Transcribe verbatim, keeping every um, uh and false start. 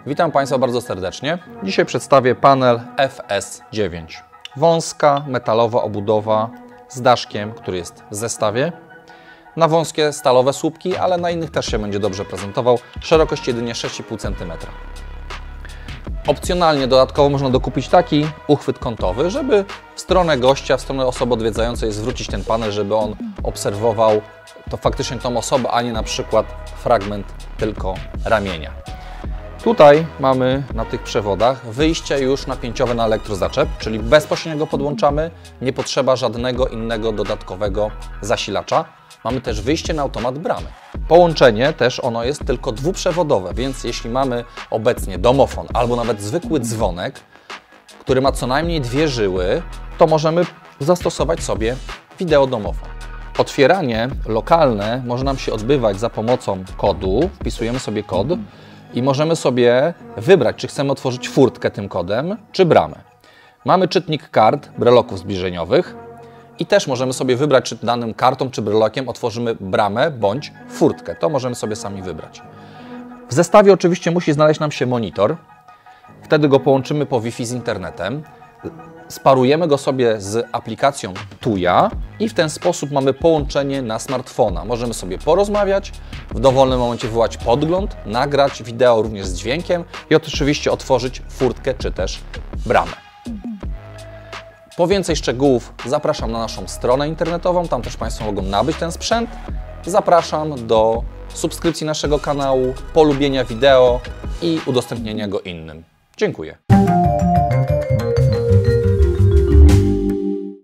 Witam Państwa bardzo serdecznie. Dzisiaj przedstawię panel F S dziewięć. Wąska, metalowa obudowa z daszkiem, który jest w zestawie. Na wąskie stalowe słupki, ale na innych też się będzie dobrze prezentował. Szerokość jedynie sześć i pół centymetra. Opcjonalnie dodatkowo można dokupić taki uchwyt kątowy, żeby w stronę gościa, w stronę osoby odwiedzającej zwrócić ten panel, żeby on obserwował to faktycznie tą osobę, a nie na przykład fragment tylko ramienia. Tutaj mamy na tych przewodach wyjście już napięciowe na elektrozaczep, czyli bezpośrednio go podłączamy, nie potrzeba żadnego innego dodatkowego zasilacza. Mamy też wyjście na automat bramy. Połączenie też ono jest tylko dwuprzewodowe, więc jeśli mamy obecnie domofon albo nawet zwykły dzwonek, który ma co najmniej dwie żyły, to możemy zastosować sobie wideodomofon. Otwieranie lokalne może nam się odbywać za pomocą kodu. Wpisujemy sobie kod i możemy sobie wybrać, czy chcemy otworzyć furtkę tym kodem, czy bramę. Mamy czytnik kart, breloków zbliżeniowych i też możemy sobie wybrać, czy danym kartą, czy brelokiem otworzymy bramę bądź furtkę. To możemy sobie sami wybrać. W zestawie oczywiście musi znaleźć nam się monitor. Wtedy go połączymy po Wi-Fi z internetem. Sparujemy go sobie z aplikacją Tuya i w ten sposób mamy połączenie na smartfona. Możemy sobie porozmawiać, w dowolnym momencie wywołać podgląd, nagrać wideo również z dźwiękiem i oczywiście otworzyć furtkę czy też bramę. Po więcej szczegółów zapraszam na naszą stronę internetową, tam też Państwo mogą nabyć ten sprzęt. Zapraszam do subskrypcji naszego kanału, polubienia wideo i udostępnienia go innym. Dziękuję.